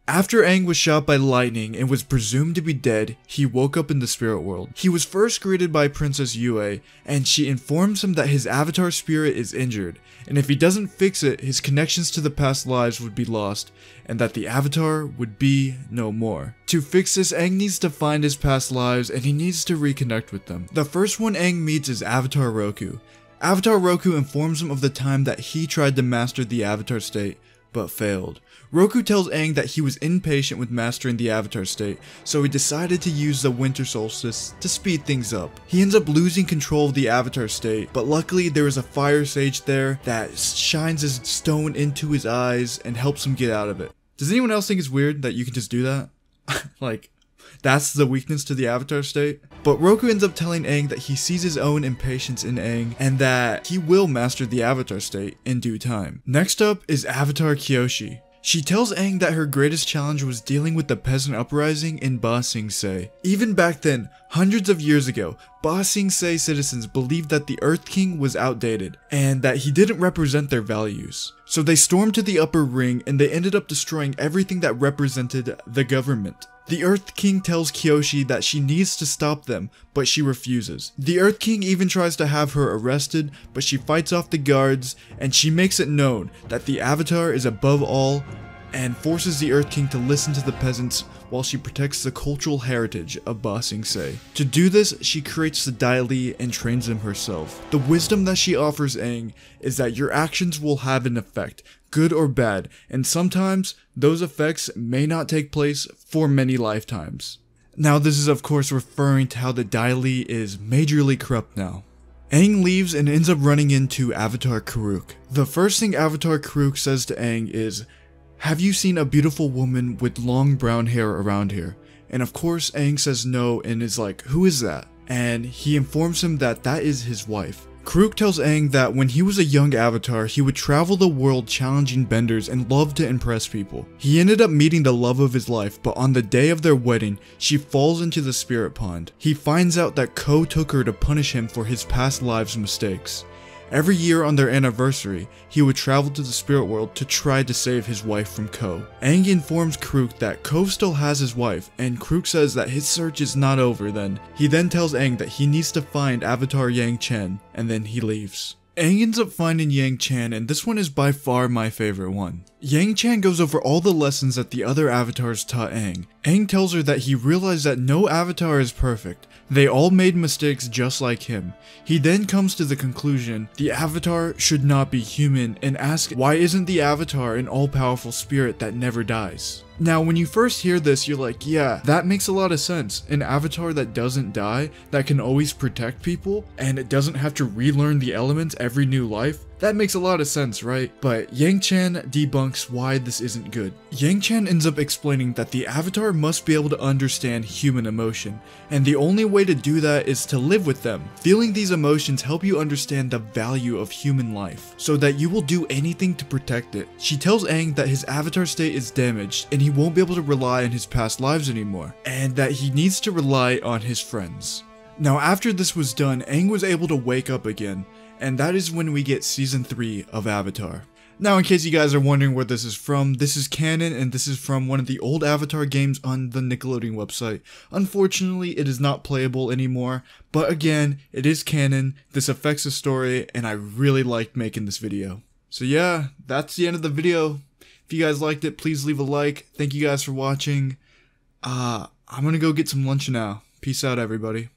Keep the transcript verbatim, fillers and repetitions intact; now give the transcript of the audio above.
After Aang was shot by lightning and was presumed to be dead, he woke up in the spirit world. He was first greeted by Princess Yue, and she informs him that his avatar spirit is injured, and if he doesn't fix it, his connections to the past lives would be lost, and that the avatar would be no more. To fix this, Aang needs to find his past lives, and he needs to reconnect with them. The first one Aang meets is Avatar Roku. Avatar Roku informs him of the time that he tried to master the avatar state, but failed. Roku tells Aang that he was impatient with mastering the avatar state, so he decided to use the winter solstice to speed things up. He ends up losing control of the avatar state, but luckily there is a fire sage there that shines his stone into his eyes and helps him get out of it. Does anyone else think it's weird that you can just do that? Like, that's the weakness to the avatar state? But Roku ends up telling Aang that he sees his own impatience in Aang and that he will master the avatar state in due time. Next up is Avatar Kyoshi. She tells Aang that her greatest challenge was dealing with the peasant uprising in Ba Sing Se. Even back then, hundreds of years ago, Ba Sing Se citizens believed that the Earth King was outdated and that he didn't represent their values. So they stormed to the upper ring and they ended up destroying everything that represented the government. The Earth King tells Kyoshi that she needs to stop them, but she refuses. The Earth King even tries to have her arrested, but she fights off the guards, and she makes it known that the Avatar is above all, and forces the Earth King to listen to the peasants while she protects the cultural heritage of Ba Sing Se. To do this, she creates the Dai Li and trains them herself. The wisdom that she offers Aang is that your actions will have an effect, good or bad, and sometimes those effects may not take place for many lifetimes. Now this is of course referring to how the Dai Li is majorly corrupt now. Aang leaves and ends up running into Avatar Karuk. The first thing Avatar Karuk says to Aang is, "Have you seen a beautiful woman with long brown hair around here?" And of course Aang says no and is like, "Who is that?" And he informs him that that is his wife. Karuk tells Aang that when he was a young avatar, he would travel the world challenging benders and loved to impress people. He ended up meeting the love of his life, but on the day of their wedding, she falls into the spirit pond. He finds out that Ko took her to punish him for his past lives' mistakes. Every year on their anniversary, he would travel to the spirit world to try to save his wife from Ko. Aang informs Karuk that Ko still has his wife, and Karuk says that his search is not over then. He then tells Aang that he needs to find Avatar Yang Chen, and then he leaves. Aang ends up finding Yang Chen, and this one is by far my favorite one. Yang Chen goes over all the lessons that the other avatars taught Aang. Aang tells her that he realized that no avatar is perfect. They all made mistakes just like him. He then comes to the conclusion the avatar should not be human and asks why isn't the avatar an all-powerful spirit that never dies? Now when you first hear this, you're like, yeah, that makes a lot of sense. An avatar that doesn't die, that can always protect people, and it doesn't have to relearn the elements every new life. That makes a lot of sense, right? But Yang Chen debunks why this isn't good. Yang Chen ends up explaining that the avatar must be able to understand human emotion, and the only way to do that is to live with them. Feeling these emotions help you understand the value of human life, so that you will do anything to protect it. She tells Aang that his avatar state is damaged, and he won't be able to rely on his past lives anymore, and that he needs to rely on his friends. Now after this was done, Aang was able to wake up again, and that is when we get season three of Avatar. Now in case you guys are wondering where this is from, this is canon and this is from one of the old Avatar games on the Nickelodeon website. Unfortunately it is not playable anymore, but again, it is canon, this affects the story, and I really liked making this video. So yeah, that's the end of the video. If you guys liked it, please leave a like. Thank you guys for watching. Uh, I'm gonna go get some lunch now. Peace out everybody.